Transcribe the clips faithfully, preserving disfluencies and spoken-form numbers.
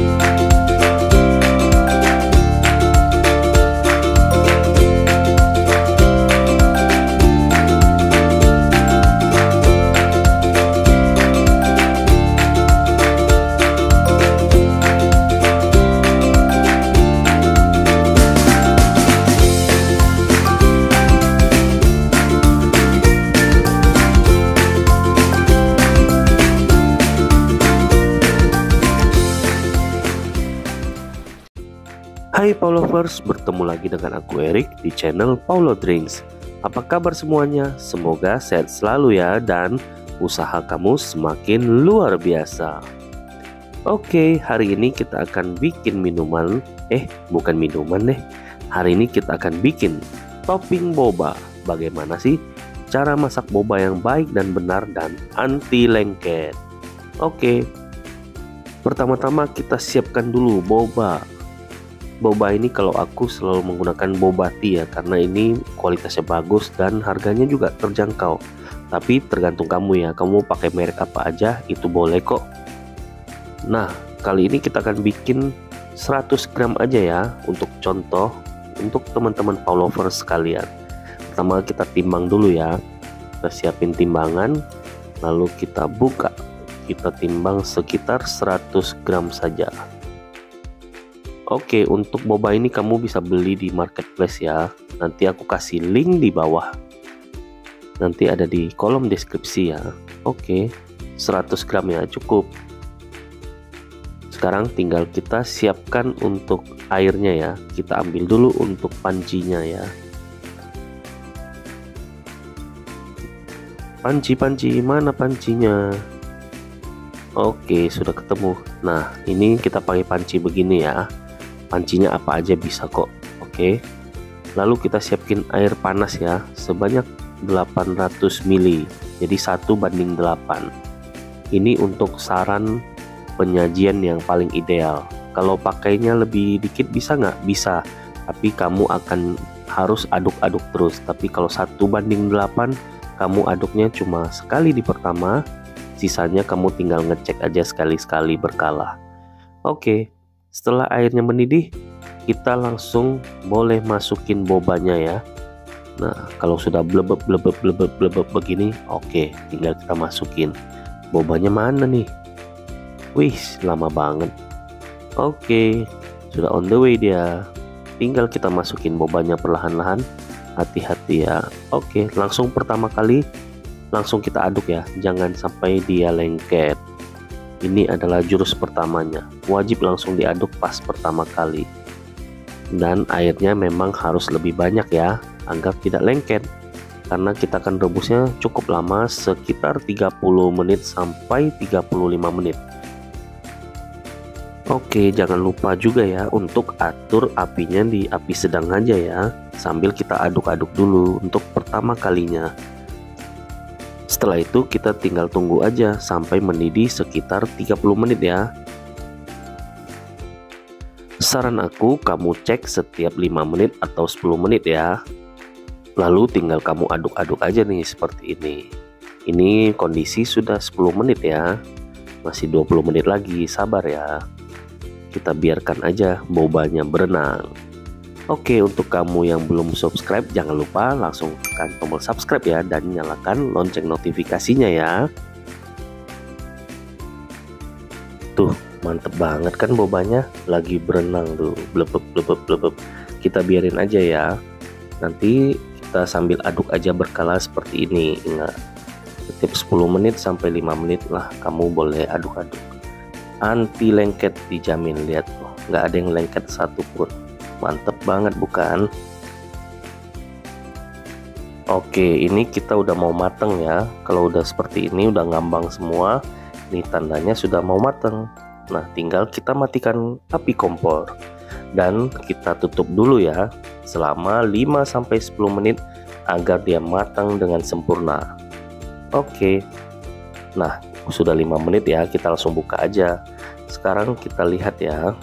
Hai Paulovers, bertemu lagi dengan aku Erik di channel Paulo Drinks. Apa kabar semuanya? Semoga sehat selalu ya dan usaha kamu semakin luar biasa. Oke, hari ini kita akan bikin minuman, eh bukan minuman deh. Hari ini kita akan bikin topping boba. Bagaimana sih cara masak boba yang baik dan benar dan anti lengket? Oke, pertama-tama kita siapkan dulu boba. Boba ini kalau aku selalu menggunakan boba tea ya, karena ini kualitasnya bagus dan harganya juga terjangkau. Tapi tergantung kamu ya, kamu pakai merek apa aja itu boleh kok. Nah, kali ini kita akan bikin seratus gram aja ya, untuk contoh untuk teman-teman Paulovers sekalian. Pertama kita timbang dulu ya. Kita siapin timbangan, lalu kita buka. Kita timbang sekitar seratus gram saja. Oke, untuk boba ini kamu bisa beli di marketplace ya. Nanti aku kasih link di bawah. Nanti ada di kolom deskripsi ya. Oke, seratus gram ya, cukup. Sekarang tinggal kita siapkan untuk airnya ya. Kita ambil dulu untuk pancinya ya. Panci-panci, mana pancinya? Oke, sudah ketemu. Nah, ini kita pakai panci begini ya. Pancinya apa aja bisa kok. Oke, lalu kita siapin air panas ya, sebanyak delapan ratus mililiter, jadi satu banding delapan. Ini untuk saran penyajian yang paling ideal. Kalau pakainya lebih dikit bisa nggak? Bisa, tapi kamu akan harus aduk-aduk terus. Tapi kalau satu banding delapan, kamu aduknya cuma sekali di pertama, sisanya kamu tinggal ngecek aja sekali-sekali berkala. Oke, setelah airnya mendidih, kita langsung boleh masukin bobanya ya. Nah, kalau sudah blebeb blebeb blebeb blebeb begini, oke, tinggal kita masukin. Bobanya mana nih? Wih, lama banget. Oke, sudah on the way dia. Tinggal kita masukin bobanya perlahan-lahan. Hati-hati ya. Oke, langsung pertama kali langsung kita aduk ya. Jangan sampai dia lengket. Ini adalah jurus pertamanya, wajib langsung diaduk pas pertama kali. Dan airnya memang harus lebih banyak ya, agar tidak lengket. Karena kita akan rebusnya cukup lama, sekitar tiga puluh menit sampai tiga puluh lima menit. Oke, jangan lupa juga ya untuk atur apinya di api sedang aja ya, sambil kita aduk-aduk dulu untuk pertama kalinya. Setelah itu kita tinggal tunggu aja sampai mendidih sekitar tiga puluh menit ya. Saran aku, kamu cek setiap lima menit atau sepuluh menit ya. Lalu tinggal kamu aduk-aduk aja nih seperti ini. Ini kondisi sudah sepuluh menit ya. Masih dua puluh menit lagi, sabar ya. Kita biarkan aja bobanya berenang. Oke, untuk kamu yang belum subscribe, jangan lupa langsung tekan tombol subscribe ya, dan nyalakan lonceng notifikasinya ya. Tuh, mantep banget kan bobanya, lagi berenang tuh, blebeb blebeb blebeb. Kita biarin aja ya. Nanti kita sambil aduk aja berkala seperti ini. Ingat, setiap sepuluh menit sampai lima menit lah kamu boleh aduk-aduk. Anti lengket dijamin, lihat tuh, nggak ada yang lengket satupun. Mantep banget bukan? Oke, ini kita udah mau mateng ya. Kalau udah seperti ini, udah ngambang semua, ini tandanya sudah mau mateng. Nah, tinggal kita matikan api kompor dan kita tutup dulu ya selama lima sampai sepuluh menit agar dia matang dengan sempurna. Oke, nah sudah lima menit ya, kita langsung buka aja. Sekarang kita lihat ya.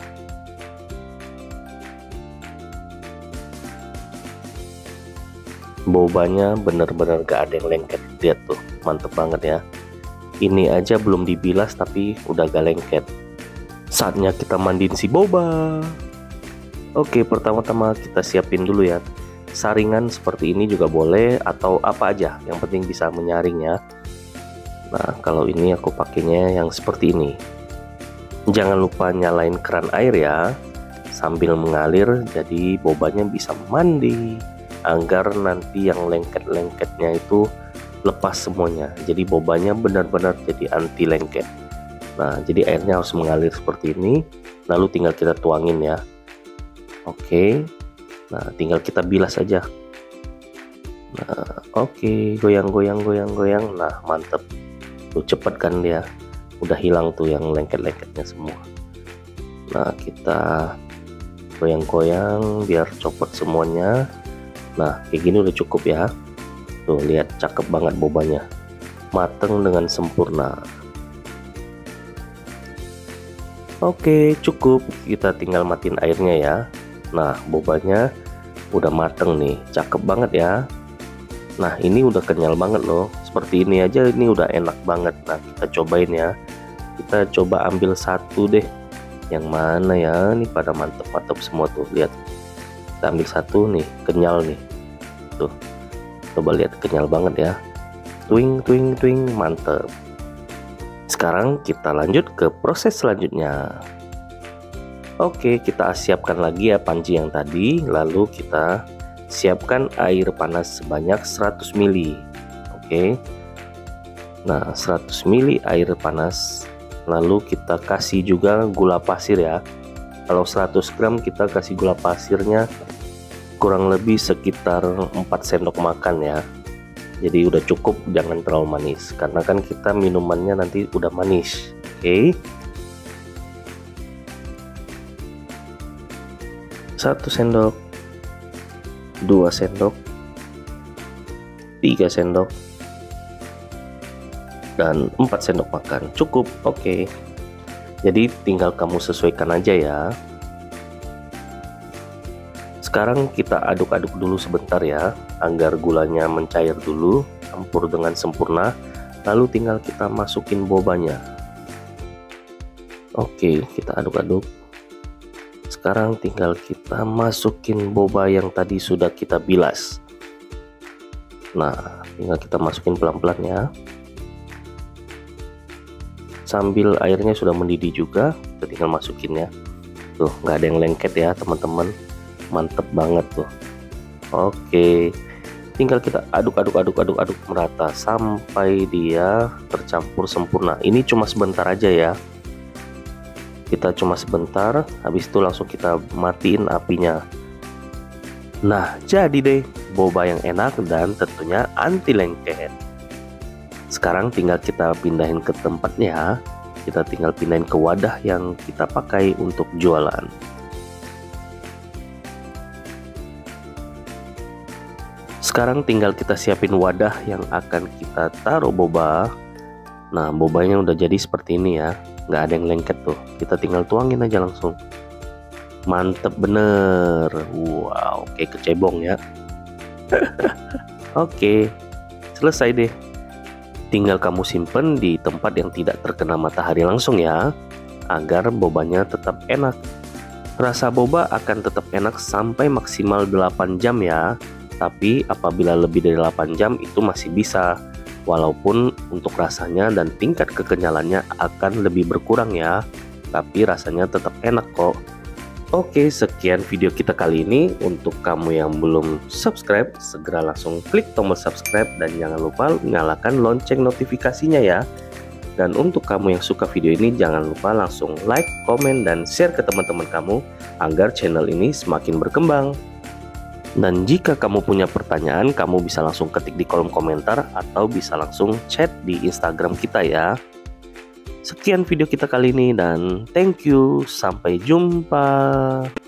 Bobanya bener-bener gak ada yang lengket. Lihat tuh, mantep banget ya. Ini aja belum dibilas tapi udah gak lengket. Saatnya kita mandiin si boba. Oke, pertama-tama kita siapin dulu ya. Saringan seperti ini juga boleh atau apa aja, yang penting bisa menyaring ya. Nah, kalau ini aku pakainya yang seperti ini. Jangan lupa nyalain keran air ya, sambil mengalir jadi bobanya bisa mandi, agar nanti yang lengket-lengketnya itu lepas semuanya. Jadi bobanya benar-benar jadi anti lengket. Nah, jadi airnya harus mengalir seperti ini, lalu tinggal kita tuangin ya. Oke, nah tinggal kita bilas aja. Nah, oke, goyang-goyang, goyang-goyang. Nah, mantep. Tuh cepet kan dia, udah hilang tuh yang lengket-lengketnya semua. Nah, kita goyang-goyang biar copot semuanya. Nah, kayak gini udah cukup ya. Tuh lihat, cakep banget bobanya, mateng dengan sempurna. Oke, cukup. Kita tinggal matiin airnya ya. Nah, bobanya udah mateng nih, cakep banget ya. Nah, ini udah kenyal banget loh. Seperti ini aja ini udah enak banget. Nah, kita cobain ya. Kita coba ambil satu deh. Yang mana ya? Ini pada mantep-mantep semua tuh. Lihat. Kita ambil satu nih, kenyal nih. Tuh. Coba lihat, kenyal banget ya. Twing twing twing, mantep. Sekarang kita lanjut ke proses selanjutnya. Oke, kita siapkan lagi ya panci yang tadi, lalu kita siapkan air panas sebanyak seratus mililiter. Oke. Nah, seratus mililiter air panas, lalu kita kasih juga gula pasir ya. Kalau seratus gram kita kasih gula pasirnya kurang lebih sekitar empat sendok makan ya. Jadi udah cukup, jangan terlalu manis karena kan kita minumannya nanti udah manis. Oke. Satu sendok, dua sendok, tiga sendok, dan empat sendok makan. Cukup, oke. Jadi tinggal kamu sesuaikan aja ya. Sekarang kita aduk-aduk dulu sebentar ya, agar gulanya mencair dulu, campur dengan sempurna. Lalu tinggal kita masukin bobanya. Oke, kita aduk-aduk. Sekarang tinggal kita masukin boba yang tadi sudah kita bilas. Nah, tinggal kita masukin pelan-pelan ya. Sambil airnya sudah mendidih juga, kita tinggal masukin ya. Tuh, nggak ada yang lengket ya teman-teman. Mantep banget tuh. Oke, tinggal kita aduk-aduk-aduk-aduk-aduk merata sampai dia tercampur sempurna. Ini cuma sebentar aja ya. Kita cuma sebentar, habis itu langsung kita matiin apinya. Nah, jadi deh boba yang enak dan tentunya anti lengket. Sekarang tinggal kita pindahin ke tempatnya. Kita tinggal pindahin ke wadah yang kita pakai untuk jualan. Sekarang tinggal kita siapin wadah yang akan kita taruh boba. Nah, bobanya udah jadi seperti ini ya, nggak ada yang lengket tuh. Kita tinggal tuangin aja langsung. Mantep bener. Wow, kayak kecebong ya. Oke, selesai deh. Tinggal kamu simpen di tempat yang tidak terkena matahari langsung ya, agar bobanya tetap enak. Rasa boba akan tetap enak sampai maksimal delapan jam ya. Tapi apabila lebih dari delapan jam itu masih bisa. Walaupun untuk rasanya dan tingkat kekenyalannya akan lebih berkurang ya, tapi rasanya tetap enak kok. Oke, sekian video kita kali ini. Untuk kamu yang belum subscribe, segera langsung klik tombol subscribe dan jangan lupa nyalakan lonceng notifikasinya ya. Dan untuk kamu yang suka video ini, jangan lupa langsung like, komen, dan share ke teman-teman kamu agar channel ini semakin berkembang. Dan jika kamu punya pertanyaan, kamu bisa langsung ketik di kolom komentar atau bisa langsung chat di Instagram kita ya. Sekian video kita kali ini dan thank you, sampai jumpa.